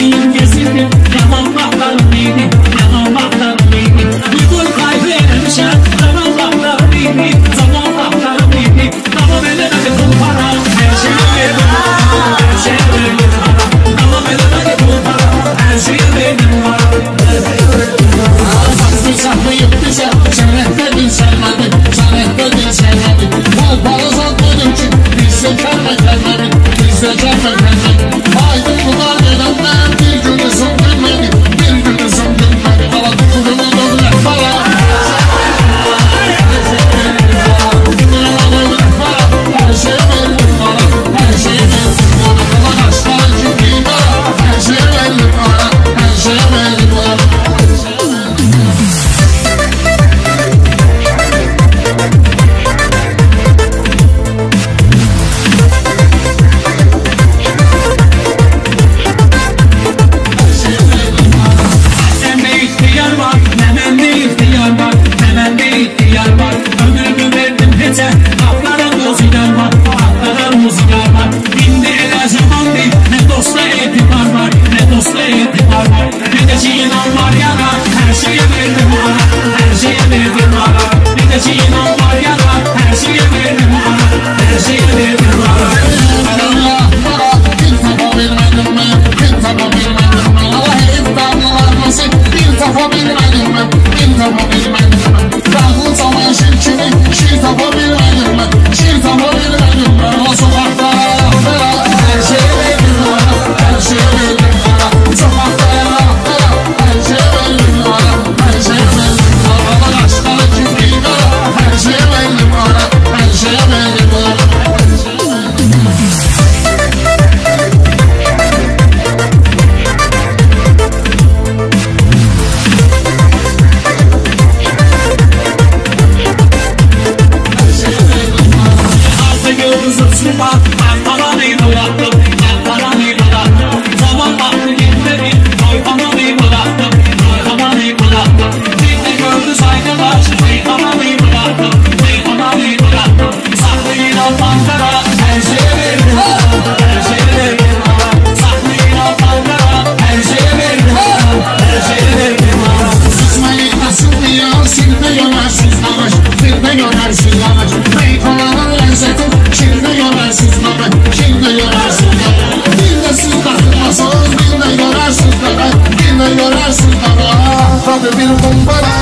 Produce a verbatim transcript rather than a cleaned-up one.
Gezdim gezdim yaman baklarım neydi, yaman baklarım neydi. Uygun kaybetmişim yaman baklarım neydi, zaman baklarım neydi. Tamam elemedi bu para, her şeyi verdim bana, her şeyi verdim bana. Tamam elemedi bu para, her şeyi verdim bana, her şeyi verdim bana. Saklı saklı yıktıysa şerefledin sevmedin, şerefledin sevmedin. Bol para satmadım ki bizde gelme gelmedin, bizde gelme gelmedin. Haydi bunlar gelenler bir günü son gülmedi, bir günü son gülmedi. Hava kukurumu dönüyor bana, her şey verdim bana, her şey verdim bana, her şey verdim bana. Bana kaçlar çünkü bana, her şey verdim bana, her şey verdim bana. Bir de yorarsın bana, tabi bir kumbara.